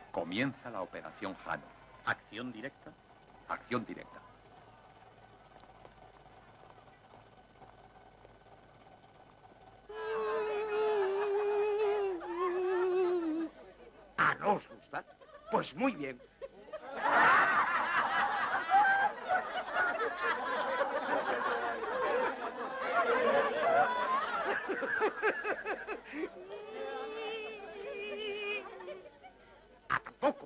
Comienza la operación Jano. ¿Acción directa? Acción directa. Ah, ¿no os gusta? Pues muy bien. Ah, tampoco.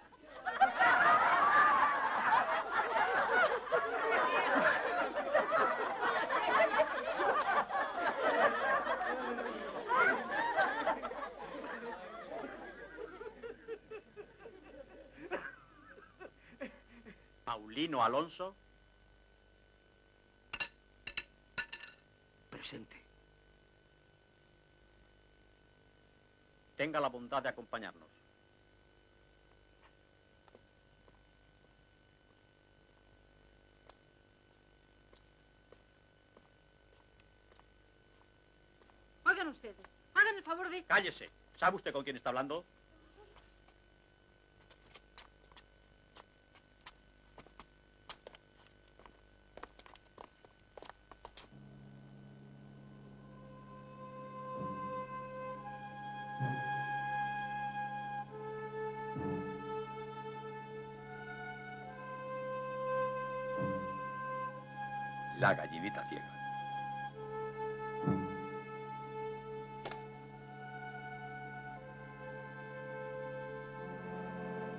Paulino Alonso. Presente. Tenga la bondad de acompañarnos. Oigan ustedes, hagan el favor de... Cállese. ¿Sabe usted con quién está hablando? La gallinita ciega.